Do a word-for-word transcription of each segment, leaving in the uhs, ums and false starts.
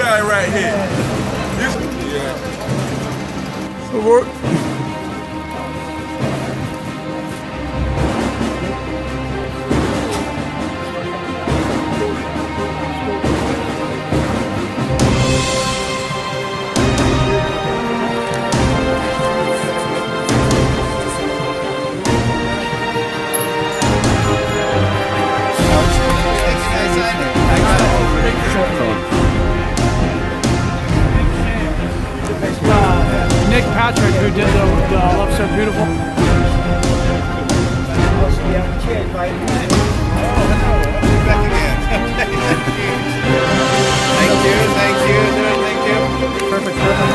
guy right here. This, yeah. So work. Nick Patrick, who did the, the Love So Beautiful. Thank you, thank you, thank you. Perfect, perfect.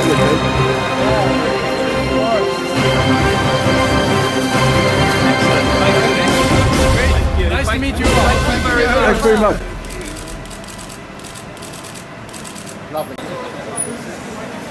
Nice to meet you all. Thank you very much. Thanks very much. Lovely.